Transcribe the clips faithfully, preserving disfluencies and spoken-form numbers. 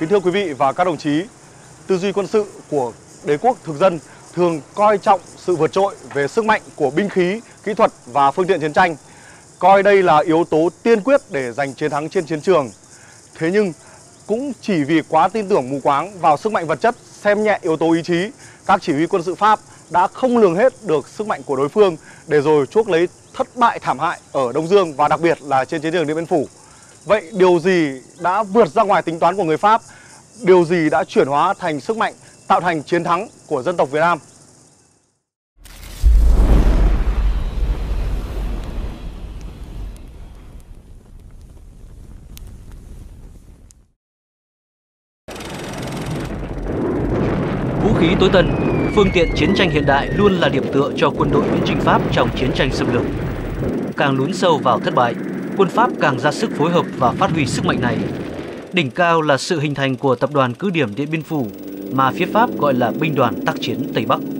Kính thưa quý vị và các đồng chí, tư duy quân sự của đế quốc thực dân thường coi trọng sự vượt trội về sức mạnh của binh khí, kỹ thuật và phương tiện chiến tranh, coi đây là yếu tố tiên quyết để giành chiến thắng trên chiến trường. Thế nhưng cũng chỉ vì quá tin tưởng mù quáng vào sức mạnh vật chất, xem nhẹ yếu tố ý chí, các chỉ huy quân sự Pháp đã không lường hết được sức mạnh của đối phương để rồi chuốc lấy thất bại thảm hại ở Đông Dương và đặc biệt là trên chiến trường Điện Biên Phủ. Vậy điều gì đã vượt ra ngoài tính toán của người Pháp? Điều gì đã chuyển hóa thành sức mạnh, tạo thành chiến thắng của dân tộc Việt Nam? Vũ khí tối tân, phương tiện chiến tranh hiện đại luôn là điểm tựa cho quân đội viễn chinh Pháp trong chiến tranh xâm lược. Càng lún sâu vào thất bại, quân Pháp càng ra sức phối hợp và phát huy sức mạnh này. Đỉnh cao là sự hình thành của tập đoàn cứ điểm Điện Biên Phủ mà phía Pháp gọi là binh đoàn tác chiến Tây Bắc.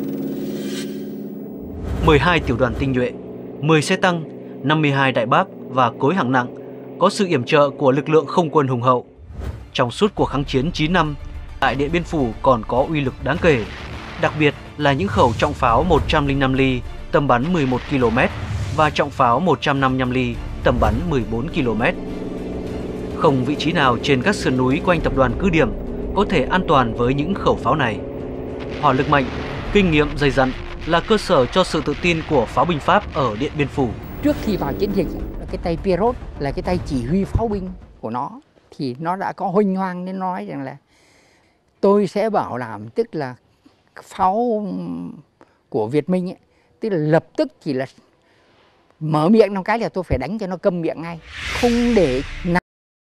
mười hai tiểu đoàn tinh nhuệ, mười xe tăng, năm mươi hai đại bác và cối hạng nặng có sự yểm trợ của lực lượng không quân hùng hậu. Trong suốt cuộc kháng chiến chín năm, tại Điện Biên Phủ còn có uy lực đáng kể, đặc biệt là những khẩu trọng pháo một trăm lẻ năm ly tầm bắn mười một ki lô mét và trọng pháo một trăm năm mươi lăm ly tầm bắn mười bốn ki lô mét. Không vị trí nào trên các sườn núi quanh tập đoàn cứ điểm có thể an toàn với những khẩu pháo này. Hỏa lực mạnh, kinh nghiệm dày dặn là cơ sở cho sự tự tin của pháo binh Pháp ở Điện Biên Phủ. Trước khi vào chiến dịch, cái tay Pierrot là cái tay chỉ huy pháo binh của nó, thì nó đã có huênh hoang nên nói rằng là tôi sẽ bảo đảm, tức là pháo của Việt Minh ấy, tức là lập tức chỉ là mở miệng một cái là tôi phải đánh cho nó câm miệng ngay, không để nào.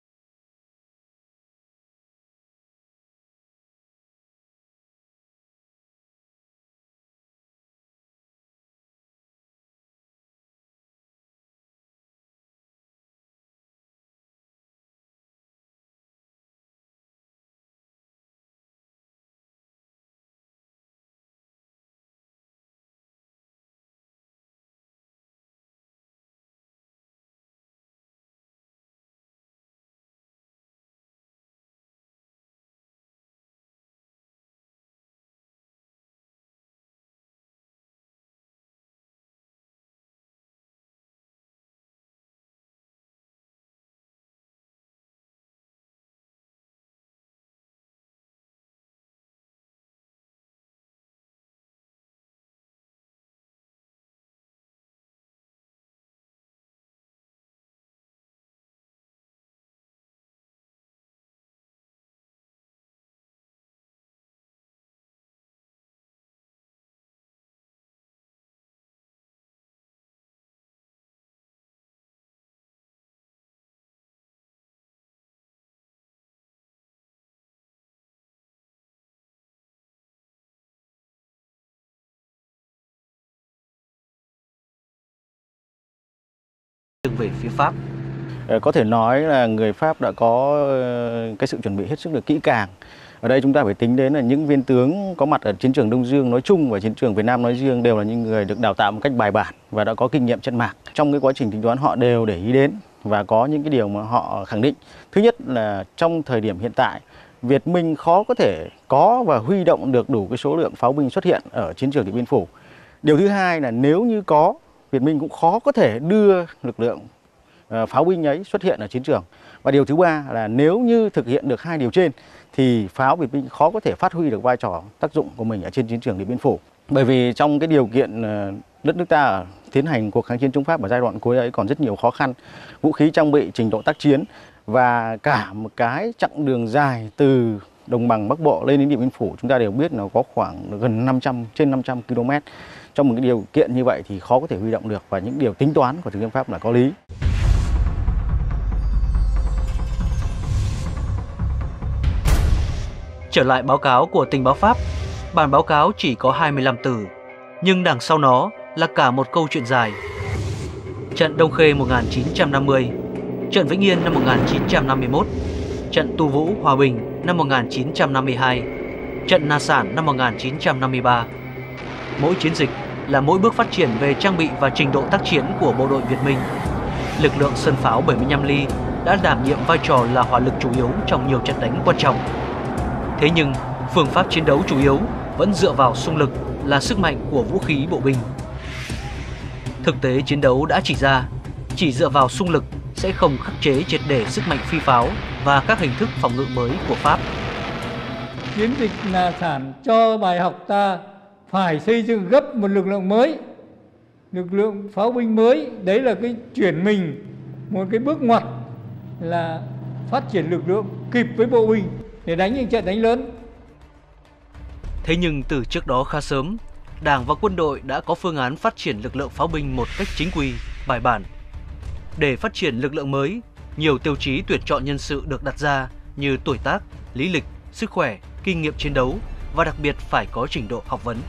Về phía Pháp, có thể nói là người Pháp đã có cái sự chuẩn bị hết sức được kỹ càng. Ở đây chúng ta phải tính đến là những viên tướng có mặt ở chiến trường Đông Dương nói chung và chiến trường Việt Nam nói riêng đều là những người được đào tạo một cách bài bản và đã có kinh nghiệm trận mạc. Trong cái quá trình tính toán họ đều để ý đến và có những cái điều mà họ khẳng định. Thứ nhất là trong thời điểm hiện tại, Việt Minh khó có thể có và huy động được đủ cái số lượng pháo binh xuất hiện ở chiến trường Điện Biên Phủ. Điều thứ hai là nếu như có, Việt Minh cũng khó có thể đưa lực lượng pháo binh ấy xuất hiện ở chiến trường. Và điều thứ ba là nếu như thực hiện được hai điều trên thì pháo Việt Minh khó có thể phát huy được vai trò tác dụng của mình ở trên chiến trường Điện Biên Phủ. Bởi vì trong cái điều kiện đất nước ta tiến hành cuộc kháng chiến chống Pháp ở giai đoạn cuối ấy còn rất nhiều khó khăn, vũ khí trang bị, trình độ tác chiến và cả một cái chặng đường dài từ đồng bằng Bắc Bộ lên đến Điện Biên Phủ chúng ta đều biết là có khoảng gần năm trăm, trên năm trăm ki lô mét. Trong một cái điều kiện như vậy thì khó có thể huy động được và những điều tính toán của thực dân Pháp là có lý. Trở lại báo cáo của tình báo Pháp, bản báo cáo chỉ có hai mươi lăm từ, nhưng đằng sau nó là cả một câu chuyện dài. Trận Đông Khê một nghìn chín trăm năm mươi, trận Vĩnh Yên năm một nghìn chín trăm năm mươi mốt, trận Tu Vũ Hòa Bình năm một nghìn chín trăm năm mươi hai, trận Na Sản năm một nghìn chín trăm năm mươi ba. Mỗi chiến dịch là mỗi bước phát triển về trang bị và trình độ tác chiến của bộ đội Việt Minh. Lực lượng sân pháo bảy mươi lăm ly đã đảm nhiệm vai trò là hỏa lực chủ yếu trong nhiều trận đánh quan trọng. Thế nhưng, phương pháp chiến đấu chủ yếu vẫn dựa vào xung lực là sức mạnh của vũ khí bộ binh. Thực tế chiến đấu đã chỉ ra, chỉ dựa vào xung lực sẽ không khắc chế triệt để sức mạnh phi pháo và các hình thức phòng ngự mới của Pháp. Chiến dịch là sản cho bài học ta phải xây dựng gấp một lực lượng mới, lực lượng pháo binh mới. Đấy là cái chuyển mình, một cái bước ngoặt là phát triển lực lượng kịp với bộ binh để đánh những trận đánh lớn. Thế nhưng từ trước đó khá sớm, Đảng và quân đội đã có phương án phát triển lực lượng pháo binh một cách chính quy, bài bản. Để phát triển lực lượng mới, nhiều tiêu chí tuyển chọn nhân sự được đặt ra như tuổi tác, lý lịch, sức khỏe, kinh nghiệm chiến đấu và đặc biệt phải có trình độ học vấn.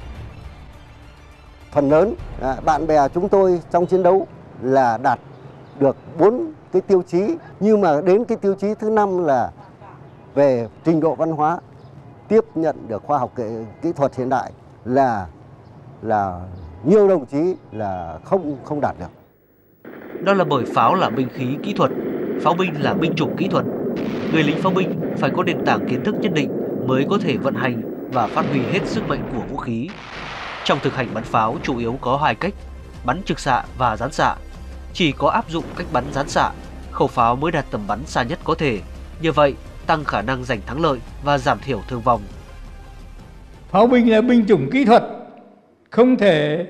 Phần lớn à, bạn bè chúng tôi trong chiến đấu là đạt được bốn cái tiêu chí, nhưng mà đến cái tiêu chí thứ năm là về trình độ văn hóa, tiếp nhận được khoa học kỹ thuật hiện đại là là nhiều đồng chí là không không đạt được. Đó là bởi pháo là binh khí kỹ thuật, pháo binh là binh chủng kỹ thuật. Người lính pháo binh phải có nền tảng kiến thức nhất định mới có thể vận hành và phát huy hết sức mạnh của vũ khí. Trong thực hành bắn pháo chủ yếu có hai cách, bắn trực xạ và gián xạ. Chỉ có áp dụng cách bắn gián xạ, khẩu pháo mới đạt tầm bắn xa nhất có thể. Như vậy, tăng khả năng giành thắng lợi và giảm thiểu thương vong. Pháo binh là binh chủng kỹ thuật, không thể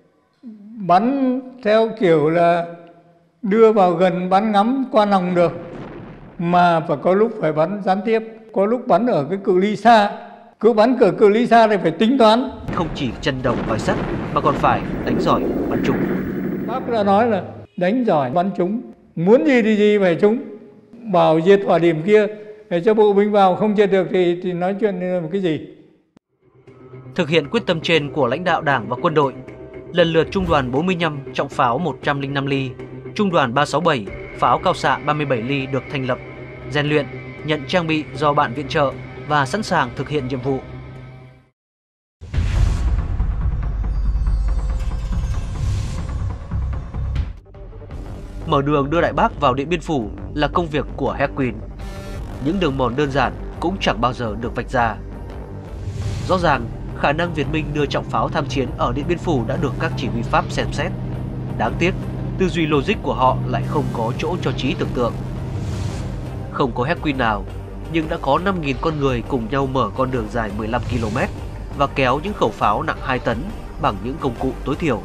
bắn theo kiểu là đưa vào gần bắn ngắm qua nòng được, mà phải có lúc phải bắn gián tiếp, có lúc bắn ở cái cự ly xa. Cứ bắn cự cự ly xa thì phải tính toán. Không chỉ chân đồng vài sắt mà còn phải đánh giỏi bắn trúng. Bác đã nói là đánh giỏi bắn trúng, muốn gì thì gì phải trúng. Bảo diệt hỏa điểm kia để cho bộ binh vào, không diệt được thì, thì nói chuyện là một cái gì. Thực hiện quyết tâm trên của lãnh đạo Đảng và quân đội, lần lượt Trung đoàn bốn mươi lăm trọng pháo một trăm lẻ năm ly, Trung đoàn ba sáu bảy pháo cao xạ ba mươi bảy ly được thành lập, rèn luyện, nhận trang bị do bạn viện trợ và sẵn sàng thực hiện nhiệm vụ. Mở đường đưa Đại Bác vào Điện Biên Phủ là công việc của Hercules. Những đường mòn đơn giản cũng chẳng bao giờ được vạch ra. Rõ ràng, khả năng Việt Minh đưa trọng pháo tham chiến ở Điện Biên Phủ đã được các chỉ huy Pháp xem xét. Đáng tiếc, tư duy logic của họ lại không có chỗ cho trí tưởng tượng. Không có Hercules nào, nhưng đã có năm nghìn con người cùng nhau mở con đường dài mười lăm ki lô mét và kéo những khẩu pháo nặng hai tấn bằng những công cụ tối thiểu.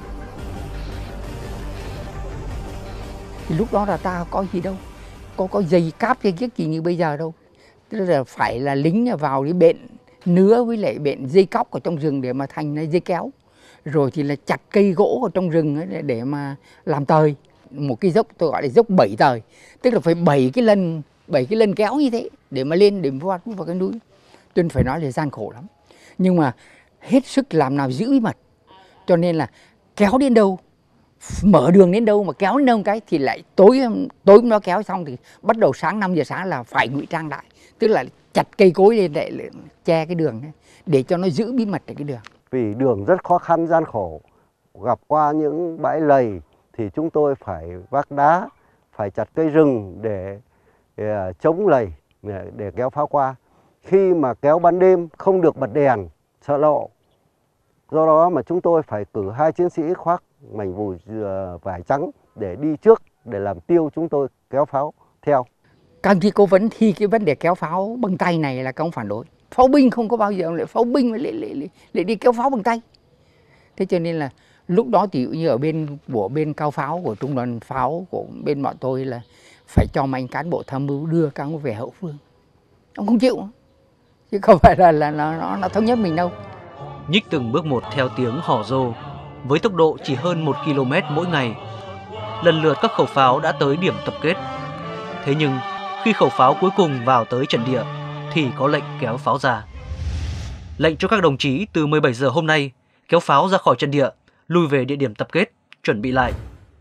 Thì lúc đó là ta có gì đâu, có có dây cáp dây kiếc gì như bây giờ đâu. Tức là phải là lính vào đi bện nứa với lại bện dây cóc ở trong rừng để mà thành ra dây kéo. Rồi thì là chặt cây gỗ ở trong rừng ấy để mà làm tời. Một cái dốc tôi gọi là dốc bảy tời. Tức là phải bảy cái lần bảy cái lần kéo như thế để mà lên để mà vào cái núi. Tôi phải nói là gian khổ lắm. Nhưng mà hết sức làm nào giữ bí mật. Cho nên là kéo đến đâu, mở đường đến đâu mà kéo đến đâu cái thì lại tối tối nó kéo xong thì bắt đầu sáng năm giờ sáng là phải ngụy trang lại. Tức là chặt cây cối lên để che cái đường ấy, để cho nó giữ bí mật ở cái đường. Vì đường rất khó khăn gian khổ, gặp qua những bãi lầy thì chúng tôi phải vác đá, phải chặt cây rừng để, để chống lầy để, để kéo pháo qua. Khi mà kéo ban đêm không được bật đèn, sợ lộ. Do đó mà chúng tôi phải cử hai chiến sĩ khoác mảnh vải vải trắng để đi trước để làm tiêu chúng tôi kéo pháo theo. Các ông chí cố vấn thì cái vấn đề kéo pháo bằng tay này là các ông phản đối. Pháo binh không có bao giờ lại pháo binh lại, lại, lại, lại đi kéo pháo bằng tay. Thế cho nên là lúc đó thì như ở bên của bên cao pháo của trung đoàn pháo của bên bọn tôi là phải cho mấy anh cán bộ tham mưu đưa các ông về hậu phương. Ông không chịu, chứ không phải là, là nó, nó, nó thống nhất mình đâu. Nhích từng bước một theo tiếng hò rô, với tốc độ chỉ hơn một ki lô mét mỗi ngày. Lần lượt các khẩu pháo đã tới điểm tập kết. Thế nhưng khi khẩu pháo cuối cùng vào tới trận địa thì có lệnh kéo pháo ra. Lệnh cho các đồng chí từ mười bảy giờ hôm nay kéo pháo ra khỏi trận địa, lui về địa điểm tập kết, chuẩn bị lại.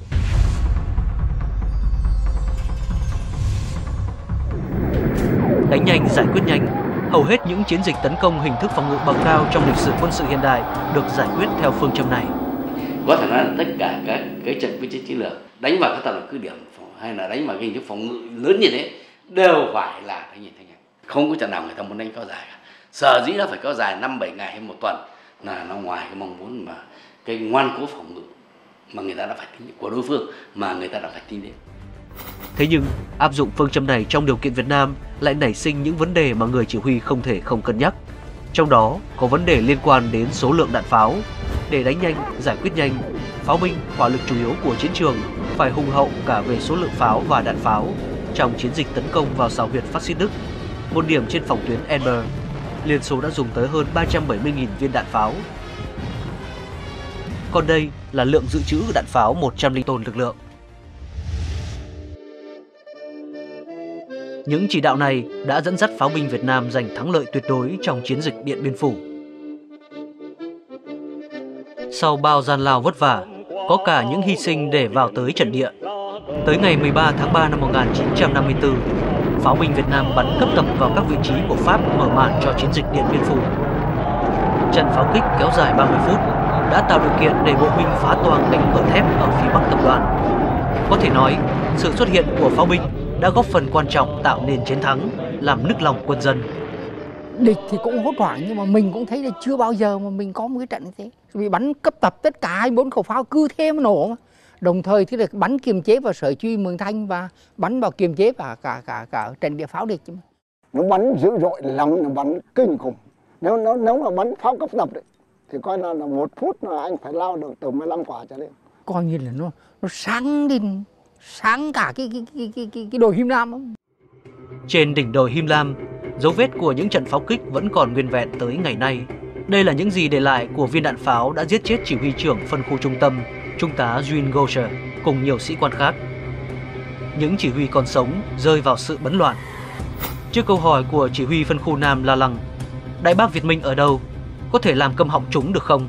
Đánh nhanh, giải quyết nhanh. Hầu hết những chiến dịch tấn công hình thức phòng ngự bậc cao trong lịch sử quân sự hiện đại được giải quyết theo phương châm này. Có thể nói là tất cả các cái trận quyết chiến chiến lược đánh vào các tàu cứ điểm hay là đánh bằng cái hình thức phòng ngự lớn như thế đều phải là đánh nhịp thanh nhanh. Không có trận nào người ta muốn đánh kéo dài cả. Sở dĩ nó phải kéo dài năm bảy ngày hay một tuần là nó ngoài cái mong muốn mà cái ngoan cố phòng ngự mà người ta đã phải tính của đối phương mà người ta đã phải tính đến. Thế nhưng áp dụng phương châm này trong điều kiện Việt Nam lại nảy sinh những vấn đề mà người chỉ huy không thể không cân nhắc. Trong đó có vấn đề liên quan đến số lượng đạn pháo. Để đánh nhanh, giải quyết nhanh, pháo binh, hỏa lực chủ yếu của chiến trường phải hùng hậu cả về số lượng pháo và đạn pháo. Trong chiến dịch tấn công vào xào huyệt phát xít Đức, một điểm trên phòng tuyến Elbe, Liên Xô đã dùng tới hơn ba trăm bảy mươi nghìn viên đạn pháo. Còn đây là lượng dự trữ đạn pháo một trăm linh tồn lực lượng. Những chỉ đạo này đã dẫn dắt pháo binh Việt Nam giành thắng lợi tuyệt đối trong chiến dịch Điện Biên Phủ. Sau bao gian lao vất vả, có cả những hy sinh để vào tới trận địa. Tới ngày mười ba tháng ba năm một nghìn chín trăm năm mươi tư, pháo binh Việt Nam bắn cấp tập vào các vị trí của Pháp mở màn cho chiến dịch Điện Biên Phủ. Trận pháo kích kéo dài ba mươi phút đã tạo điều kiện để bộ binh phá toang cánh cửa thép ở phía Bắc tập đoàn. Có thể nói, sự xuất hiện của pháo binh đã góp phần quan trọng tạo nên chiến thắng, làm nức lòng quân dân. Địch thì cũng hốt hoảng nhưng mà mình cũng thấy là chưa bao giờ mà mình có một cái trận như thế. Vì bắn cấp tập tất cả hai mươi bốn khẩu pháo cứ thế mà nổ mà. Đồng thời thì là bắn kiềm chế vào sở chỉ huy Mường Thanh và bắn vào kiềm chế vào cả cả cả trận địa pháo địch. Nó bắn dữ dội lắm, nó bắn kinh khủng. Nếu nó nếu mà bắn pháo cấp tập đấy thì coi là, là một phút là anh phải lao được từ mười lăm quả trở lên. Coi như là nó nó sáng lên, sáng cả cái cái cái cái cái, cái đồi Him Lam không? Trên đỉnh đồi Him Lam, dấu vết của những trận pháo kích vẫn còn nguyên vẹn tới ngày nay. Đây là những gì để lại của viên đạn pháo đã giết chết chỉ huy trưởng phân khu trung tâm, Trung tá Jean Gaucher cùng nhiều sĩ quan khác. Những chỉ huy còn sống rơi vào sự bấn loạn. Trước câu hỏi của chỉ huy phân khu Nam La Lăng, Đại bác Việt Minh ở đâu? Có thể làm câm họng chúng được không?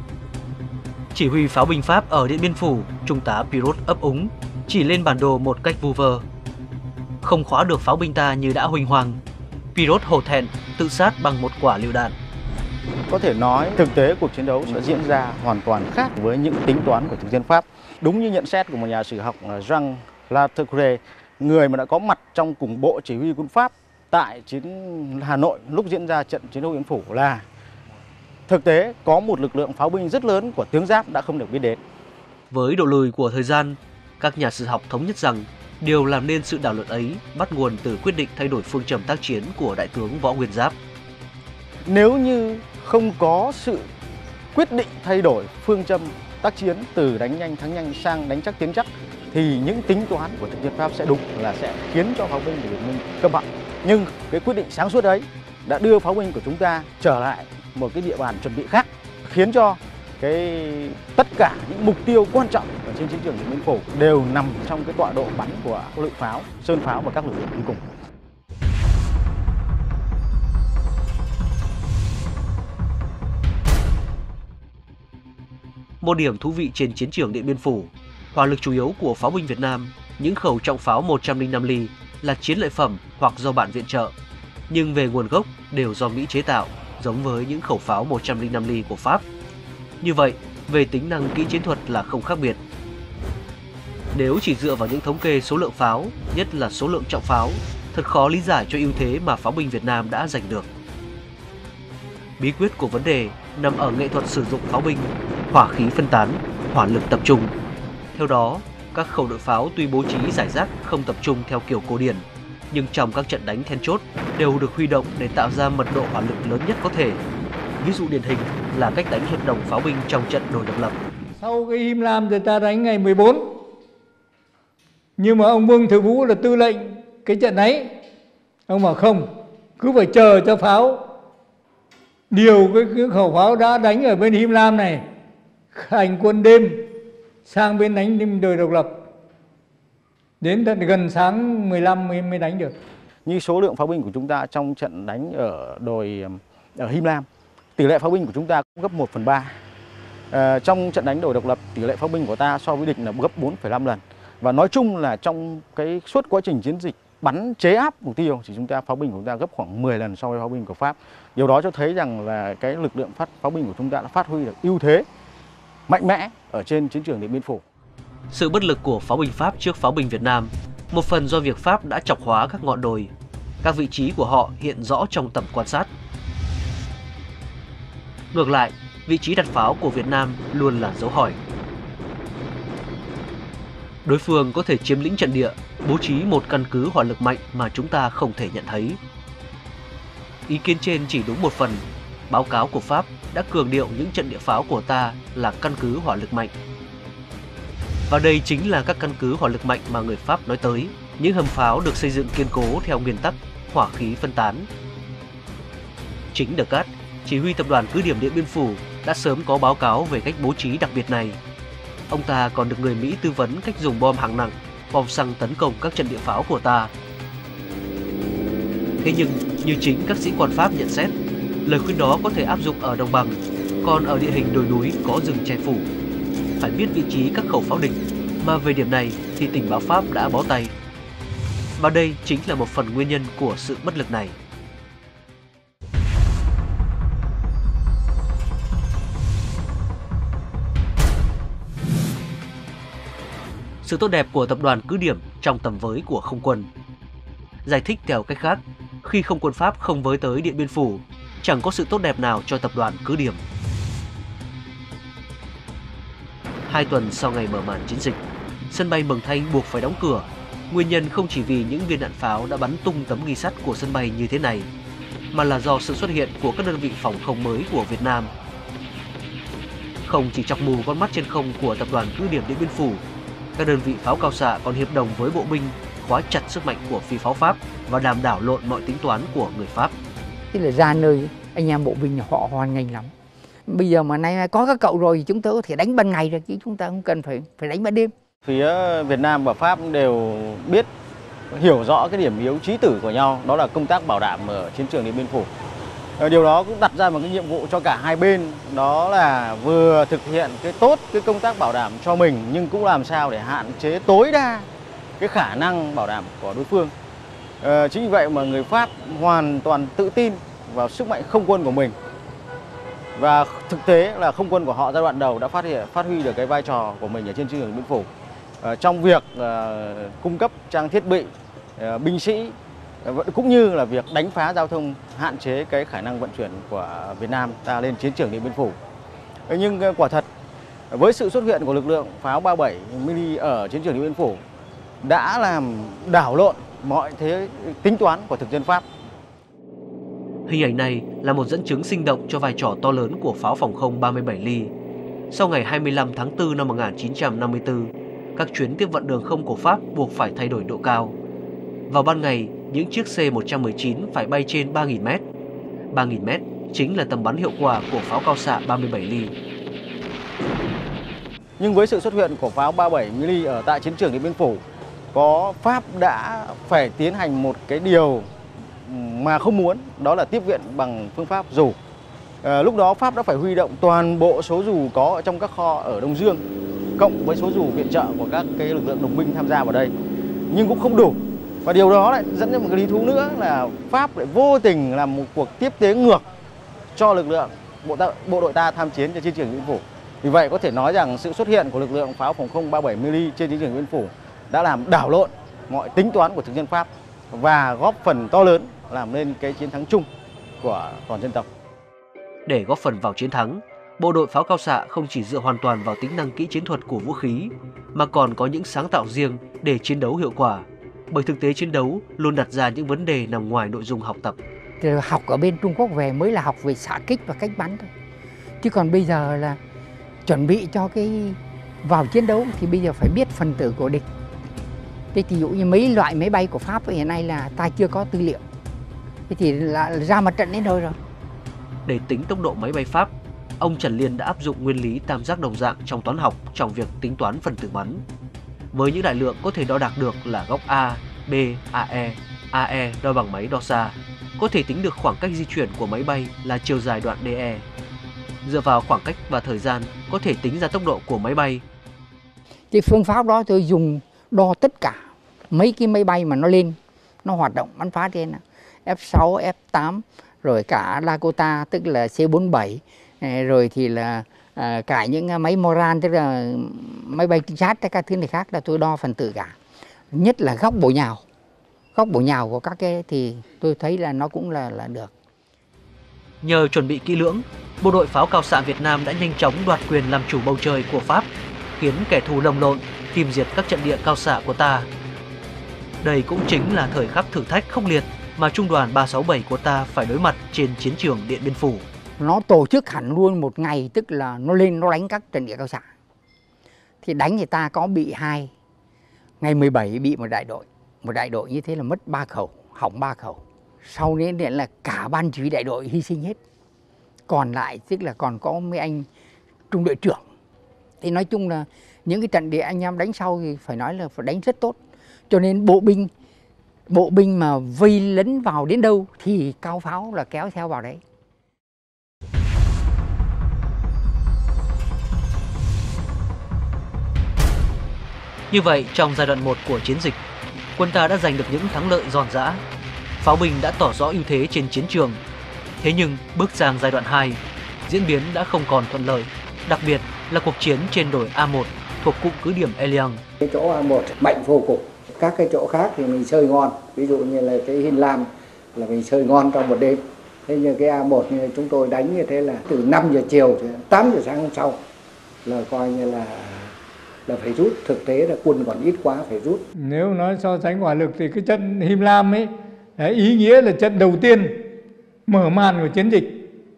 Chỉ huy pháo binh Pháp ở Điện Biên Phủ, Trung tá Pirot ấp úng, chỉ lên bản đồ một cách vu vơ. Không khóa được pháo binh ta như đã huỳnh hoàng, Pirot hổ thẹn tự sát bằng một quả lựu đạn. Có thể nói thực tế cuộc chiến đấu sẽ diễn ra hoàn toàn khác với những tính toán của thực dân Pháp. Đúng như nhận xét của một nhà sử học Jean Latouche, người mà đã có mặt trong cùng bộ chỉ huy quân Pháp tại chiến Hà Nội lúc diễn ra trận chiến đấu Điện Biên Phủ là thực tế có một lực lượng pháo binh rất lớn của tướng Giáp đã không được biết đến. Với độ lùi của thời gian, các nhà sử học thống nhất rằng điều làm nên sự đảo lộn ấy bắt nguồn từ quyết định thay đổi phương châm tác chiến của Đại tướng Võ Nguyên Giáp. Nếu như không có sự quyết định thay đổi phương châm tác chiến từ đánh nhanh thắng nhanh sang đánh chắc tiến chắc thì những tính toán của thực dân Pháp sẽ đúng là sẽ khiến cho pháo binh của Việt Minh câm họng. Nhưng cái quyết định sáng suốt ấy đã đưa pháo binh của chúng ta trở lại một cái địa bàn chuẩn bị khác, khiến cho cái tất cả những mục tiêu quan trọng ở trên chiến trường Điện Biên Phủ đều nằm trong cái tọa độ bắn của lựu pháo, sơn pháo và các lực lượng đi cùng. Một điểm thú vị trên chiến trường Điện Biên Phủ, hỏa lực chủ yếu của pháo binh Việt Nam, những khẩu trọng pháo một trăm lẻ năm ly là chiến lợi phẩm hoặc do bạn viện trợ, nhưng về nguồn gốc đều do Mỹ chế tạo, giống với những khẩu pháo một trăm lẻ năm ly của Pháp. Như vậy, về tính năng kỹ chiến thuật là không khác biệt. Nếu chỉ dựa vào những thống kê số lượng pháo, nhất là số lượng trọng pháo, thật khó lý giải cho ưu thế mà pháo binh Việt Nam đã giành được. Bí quyết của vấn đề nằm ở nghệ thuật sử dụng pháo binh, hỏa khí phân tán, hỏa lực tập trung. Theo đó, các khẩu đội pháo tuy bố trí rải rác không tập trung theo kiểu cổ điển, nhưng trong các trận đánh then chốt đều được huy động để tạo ra mật độ hỏa lực lớn nhất có thể. Ví dụ điển hình là cách đánh hiệp đồng pháo binh trong trận đồi độc lập. Sau cái Him Lam thì ta đánh ngày mười bốn. Nhưng mà ông Vương Thừa Vũ là tư lệnh cái trận ấy. Ông bảo không, cứ phải chờ cho pháo điều cái, cái khẩu pháo đã đánh ở bên Him Lam này, hành quân đêm sang bên đánh đêm đồi độc lập. Đến tận gần sáng mười lăm mới, mới đánh được. Như số lượng pháo binh của chúng ta trong trận đánh ở đồi ở Him Lam, tỷ lệ pháo binh của chúng ta cũng gấp một phần ba. À, trong trận đánh đồi độc lập, tỷ lệ pháo binh của ta so với địch là gấp bốn phẩy năm lần. Và nói chung là trong cái suốt quá trình chiến dịch bắn chế áp mục tiêu thì chúng ta pháo binh của chúng ta gấp khoảng mười lần so với pháo binh của Pháp. Điều đó cho thấy rằng là cái lực lượng phát pháo binh của chúng ta đã phát huy được ưu thế mạnh mẽ ở trên chiến trường Điện Biên Phủ. Sự bất lực của pháo binh Pháp trước pháo binh Việt Nam một phần do việc Pháp đã chọc hóa các ngọn đồi. Các vị trí của họ hiện rõ trong tầm quan sát. Ngược lại, vị trí đặt pháo của Việt Nam luôn là dấu hỏi. Đối phương có thể chiếm lĩnh trận địa, bố trí một căn cứ hỏa lực mạnh mà chúng ta không thể nhận thấy. Ý kiến trên chỉ đúng một phần. Báo cáo của Pháp đã cường điệu những trận địa pháo của ta là căn cứ hỏa lực mạnh. Và đây chính là các căn cứ hỏa lực mạnh mà người Pháp nói tới. Những hầm pháo được xây dựng kiên cố theo nguyên tắc hỏa khí phân tán. Chính Descartes, chỉ huy tập đoàn cứ điểm Điện Biên Phủ, đã sớm có báo cáo về cách bố trí đặc biệt này. Ông ta còn được người Mỹ tư vấn cách dùng bom hạng nặng, bom xăng tấn công các trận địa pháo của ta. Thế nhưng, như chính các sĩ quan Pháp nhận xét, lời khuyên đó có thể áp dụng ở đồng bằng, còn ở địa hình đồi núi có rừng che phủ. Phải biết vị trí các khẩu pháo địch, mà về điểm này thì tình báo Pháp đã bó tay. Và đây chính là một phần nguyên nhân của sự bất lực này. Sự tốt đẹp của tập đoàn cứ điểm trong tầm với của không quân. Giải thích theo cách khác, khi không quân Pháp không với tới Điện Biên Phủ, chẳng có sự tốt đẹp nào cho tập đoàn cứ điểm. Hai tuần sau ngày mở màn chiến dịch, sân bay Mường Thanh buộc phải đóng cửa. Nguyên nhân không chỉ vì những viên đạn pháo đã bắn tung tấm ghi sắt của sân bay như thế này, mà là do sự xuất hiện của các đơn vị phòng không mới của Việt Nam. Không chỉ chọc mù con mắt trên không của tập đoàn cứ điểm Điện Biên Phủ, các đơn vị pháo cao xạ còn hiệp đồng với bộ binh khóa chặt sức mạnh của phi pháo Pháp và làm đảo lộn mọi tính toán của người Pháp. Thế là ra nơi anh em bộ binh họ hoan nghênh lắm. Bây giờ mà nay có các cậu rồi thì chúng ta có thể đánh ban ngày được, chứ chúng ta không cần phải phải đánh ban đêm. Phía Việt Nam và Pháp đều biết, hiểu rõ cái điểm yếu chí tử của nhau, đó là công tác bảo đảm ở chiến trường Điện Biên Phủ. Điều đó cũng đặt ra một cái nhiệm vụ cho cả hai bên, đó là vừa thực hiện cái tốt cái công tác bảo đảm cho mình, nhưng cũng làm sao để hạn chế tối đa cái khả năng bảo đảm của đối phương. À, chính vì vậy mà người Pháp hoàn toàn tự tin vào sức mạnh không quân của mình. Và thực tế là không quân của họ giai đoạn đầu đã phát hiện phát huy được cái vai trò của mình ở trên chiến trường Điện Biên Phủ. À, trong việc à, cung cấp trang thiết bị, à, binh sĩ, cũng như là việc đánh phá giao thông, hạn chế cái khả năng vận chuyển của Việt Nam ta lên chiến trường Điện Biên Phủ. Nhưng quả thật, với sự xuất hiện của lực lượng pháo ba mươi bảy mi-li ở chiến trường Điện Biên Phủ đã làm đảo lộn mọi thế tính toán của thực dân Pháp. Hình ảnh này là một dẫn chứng sinh động cho vai trò to lớn của pháo phòng không ba mươi bảy ly. Sau ngày hai mươi lăm tháng tư năm một nghìn chín trăm năm mươi tư, các chuyến tiếp vận đường không của Pháp buộc phải thay đổi độ cao. Vào ban ngày, những chiếc C một trăm mười chín phải bay trên ba nghìn mét. ba nghìn mét chính là tầm bắn hiệu quả của pháo cao xạ ba mươi bảy ly. Nhưng với sự xuất hiện của pháo ba mươi bảy mi-li ở tại chiến trường Điện Biên Phủ, có Pháp đã phải tiến hành một cái điều mà không muốn, đó là tiếp viện bằng phương pháp dù. À, lúc đó Pháp đã phải huy động toàn bộ số dù có ở trong các kho ở Đông Dương, cộng với số dù viện trợ của các cái lực lượng đồng minh tham gia vào đây, nhưng cũng không đủ. Và điều đó lại dẫn đến một cái lý thú nữa là Pháp lại vô tình làm một cuộc tiếp tế ngược cho lực lượng bộ, ta, bộ đội ta tham chiến trên chiến trường Điện Biên Phủ. Vì vậy có thể nói rằng sự xuất hiện của lực lượng pháo phòng không ba mươi bảy mi-li trên chiến trường Điện Biên Phủ đã làm đảo lộn mọi tính toán của thực dân Pháp và góp phần to lớn làm nên cái chiến thắng chung của toàn dân tộc. Để góp phần vào chiến thắng, bộ đội pháo cao xạ không chỉ dựa hoàn toàn vào tính năng kỹ chiến thuật của vũ khí, mà còn có những sáng tạo riêng để chiến đấu hiệu quả. Bởi thực tế chiến đấu luôn đặt ra những vấn đề nằm ngoài nội dung học tập. Học ở bên Trung Quốc về mới là học về xạ kích và cách bắn thôi. Chứ còn bây giờ là chuẩn bị cho cái vào chiến đấu thì bây giờ phải biết phần tử của địch. Thế ví dụ như mấy loại máy bay của Pháp hiện nay là ta chưa có tư liệu. Thế thì là ra mặt trận đến nơi rồi. Để tính tốc độ máy bay Pháp, ông Trần Liên đã áp dụng nguyên lý tam giác đồng dạng trong toán học trong việc tính toán phần tử bắn. Với những đại lượng có thể đo đạc được là góc A, B, a e, a e đo bằng máy đo xa, có thể tính được khoảng cách di chuyển của máy bay là chiều dài đoạn đê e. Dựa vào khoảng cách và thời gian, có thể tính ra tốc độ của máy bay. Cái phương pháp đó tôi dùng đo tất cả mấy cái máy bay mà nó lên, nó hoạt động bắn phá trên F sáu, F tám, rồi cả Lakota tức là C bốn mươi bảy, rồi thì là à, cả những máy Moran, tức là máy bay trinh sát, các thứ này khác là tôi đo phần tử cả. Nhất là góc bổ nhào, góc bổ nhào của các cái thì tôi thấy là nó cũng là là được. Nhờ chuẩn bị kỹ lưỡng, bộ đội pháo cao xạ Việt Nam đã nhanh chóng đoạt quyền làm chủ bầu trời của Pháp, khiến kẻ thù lồng lộn tìm diệt các trận địa cao xạ của ta. Đây cũng chính là thời khắc thử thách khốc liệt mà trung đoàn ba sáu bảy của ta phải đối mặt trên chiến trường Điện Biên Phủ. Nó tổ chức hẳn luôn một ngày, tức là nó lên nó đánh các trận địa cao xạ. Thì đánh thì ta có bị hai, ngày mười bảy bị một đại đội, một đại đội như thế là mất ba khẩu, hỏng ba khẩu. Sau đến điện là cả ban chỉ huy đại đội hy sinh hết. Còn lại tức là còn có mấy anh trung đội trưởng. Thì nói chung là những cái trận địa anh em đánh sau thì phải nói là phải đánh rất tốt. Cho nên bộ binh bộ binh mà vây lấn vào đến đâu thì cao pháo là kéo theo vào đấy. Như vậy, trong giai đoạn một của chiến dịch, quân ta đã giành được những thắng lợi giòn giã. Pháo binh đã tỏ rõ ưu thế trên chiến trường. Thế nhưng, bước sang giai đoạn hai, diễn biến đã không còn thuận lợi, đặc biệt là cuộc chiến trên đồi A một thuộc cụm cứ điểm Eliang. Cái chỗ A một mạnh vô cùng. Các cái chỗ khác thì mình chơi ngon, ví dụ như là cái Hin Lam là mình chơi ngon trong một đêm. Thế nhưng cái A một như chúng tôi đánh như thế là từ năm giờ chiều đến tám giờ sáng hôm sau là coi như là là phải rút. Thực tế là quân còn ít quá phải rút. Nếu nói so sánh hỏa lực thì cái trận Him Lam ấy đấy, ý nghĩa là trận đầu tiên mở màn của chiến dịch.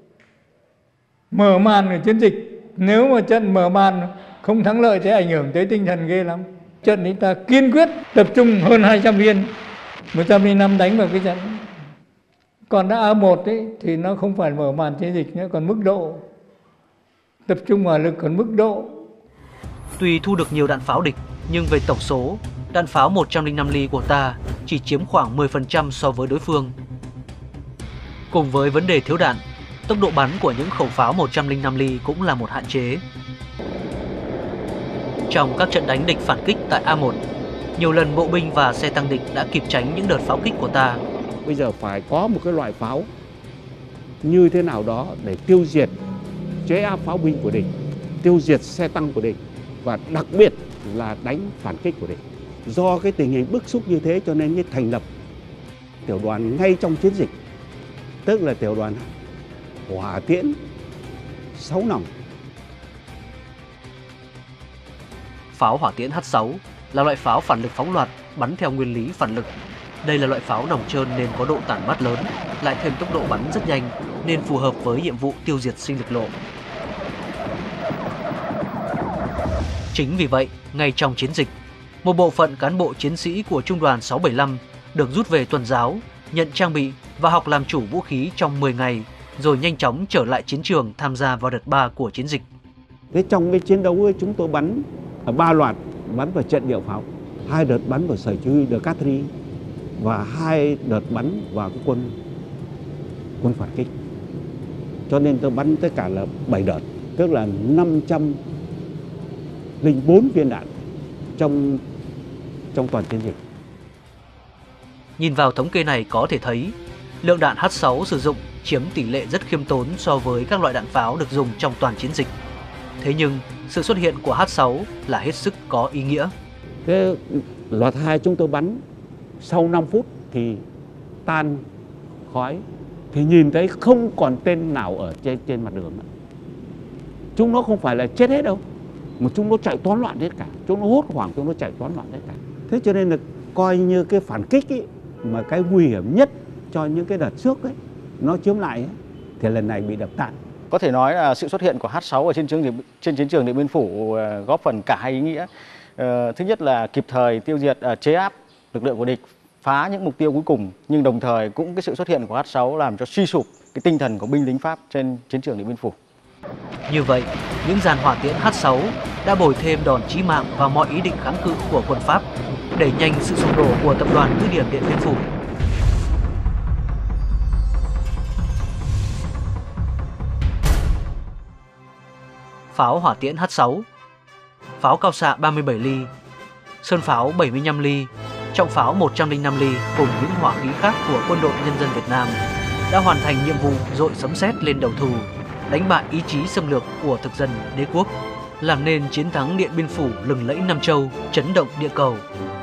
Mở màn của chiến dịch. Nếu mà trận mở màn không thắng lợi thì ảnh hưởng tới tinh thần ghê lắm. Trận ấy ta kiên quyết tập trung hơn hai trăm viên, một trăm lẻ năm đánh vào cái trận. Còn đã A một ấy thì nó không phải mở màn chiến dịch nữa, còn mức độ tập trung hỏa lực, còn mức độ. Tuy thu được nhiều đạn pháo địch, nhưng về tổng số, đạn pháo một trăm lẻ năm ly của ta chỉ chiếm khoảng mười phần trăm so với đối phương. Cùng với vấn đề thiếu đạn, tốc độ bắn của những khẩu pháo một trăm lẻ năm ly cũng là một hạn chế. Trong các trận đánh địch phản kích tại A một, nhiều lần bộ binh và xe tăng địch đã kịp tránh những đợt pháo kích của ta. Bây giờ phải có một cái loại pháo như thế nào đó để tiêu diệt chế áp pháo binh của địch, tiêu diệt xe tăng của địch và đặc biệt là đánh phản kích của địch. Do cái tình hình bức xúc như thế cho nên cái thành lập tiểu đoàn ngay trong chiến dịch, tức là tiểu đoàn hỏa tiễn sáu nòng. Pháo hỏa tiễn H sáu là loại pháo phản lực phóng loạt bắn theo nguyên lý phản lực. Đây là loại pháo nòng trơn nên có độ tản mát lớn, lại thêm tốc độ bắn rất nhanh nên phù hợp với nhiệm vụ tiêu diệt sinh lực lộ. Chính vì vậy, ngay trong chiến dịch, một bộ phận cán bộ chiến sĩ của Trung đoàn sáu bảy lăm được rút về tuần giáo, nhận trang bị và học làm chủ vũ khí trong mười ngày, rồi nhanh chóng trở lại chiến trường tham gia vào đợt ba của chiến dịch. Thế trong cái chiến đấu ấy, chúng tôi bắn ở ba loạt, bắn vào trận địa pháo, hai đợt bắn vào sở chỉ huy De Catry và hai đợt bắn vào cái quân quân phản kích. Cho nên tôi bắn tất cả là bảy đợt, tức là năm trăm lẻ bốn viên đạn trong trong toàn chiến dịch. Nhìn vào thống kê này có thể thấy, lượng đạn H sáu sử dụng chiếm tỷ lệ rất khiêm tốn so với các loại đạn pháo được dùng trong toàn chiến dịch. Thế nhưng, sự xuất hiện của H sáu là hết sức có ý nghĩa. Thế loạt hai chúng tôi bắn sau năm phút thì tan khói, thì nhìn thấy không còn tên nào ở trên trên mặt đường nữa. Chúng nó không phải là chết hết đâu, mà chúng nó chạy toán loạn hết cả, chúng nó hốt hoảng, chúng nó chạy toán loạn hết cả. Thế cho nên là coi như cái phản kích ấy, mà cái nguy hiểm nhất cho những cái đợt trước ấy, nó chiếm lại ấy, thì lần này bị đập tan. Có thể nói là sự xuất hiện của H sáu ở trên chiến trên chiến trường Điện Biên Phủ góp phần cả hai ý nghĩa. Ờ, thứ nhất là kịp thời tiêu diệt, uh, chế áp lực lượng của địch, phá những mục tiêu cuối cùng, nhưng đồng thời cũng cái sự xuất hiện của H sáu làm cho suy sụp cái tinh thần của binh lính Pháp trên chiến trường Điện Biên Phủ. Như vậy, những dàn hỏa tiễn H sáu đã bồi thêm đòn chí mạng vào mọi ý định kháng cự của quân Pháp, đẩy nhanh sự sụp đổ của tập đoàn cứ điểm Điện Biên Phủ. Pháo hỏa tiễn H sáu, pháo cao xạ ba mươi bảy ly, sơn pháo bảy mươi lăm ly, trọng pháo một trăm lẻ năm ly cùng những hỏa khí khác của Quân đội Nhân dân Việt Nam đã hoàn thành nhiệm vụ dội sấm sét lên đầu thù, đánh bại ý chí xâm lược của thực dân đế quốc, làm nên chiến thắng Điện Biên Phủ lừng lẫy Nam Châu, chấn động địa cầu.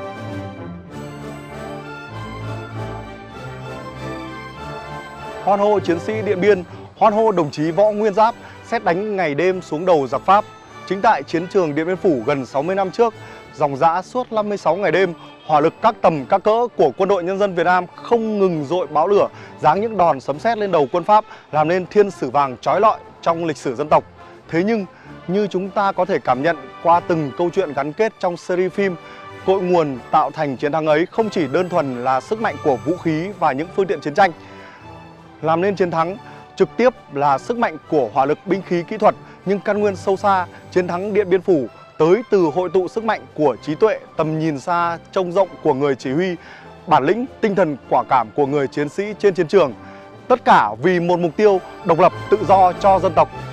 Hoan hô chiến sĩ Điện Biên, hoan hô đồng chí Võ Nguyên Giáp sét đánh ngày đêm xuống đầu giặc Pháp. Chính tại chiến trường Điện Biên Phủ gần sáu mươi năm trước, dòng dã suốt năm mươi sáu ngày đêm, hỏa lực các tầm các cỡ của Quân đội Nhân dân Việt Nam không ngừng dội bão lửa, giáng những đòn sấm sét lên đầu quân Pháp, làm nên thiên sử vàng chói lọi trong lịch sử dân tộc. Thế nhưng, như chúng ta có thể cảm nhận qua từng câu chuyện gắn kết trong series phim, cội nguồn tạo thành chiến thắng ấy không chỉ đơn thuần là sức mạnh của vũ khí và những phương tiện chiến tranh. Làm nên chiến thắng trực tiếp là sức mạnh của hỏa lực binh khí kỹ thuật, nhưng căn nguyên sâu xa chiến thắng Điện Biên Phủ tới từ hội tụ sức mạnh của trí tuệ, tầm nhìn xa, trông rộng của người chỉ huy, bản lĩnh, tinh thần quả cảm của người chiến sĩ trên chiến trường. Tất cả vì một mục tiêu độc lập tự do cho dân tộc.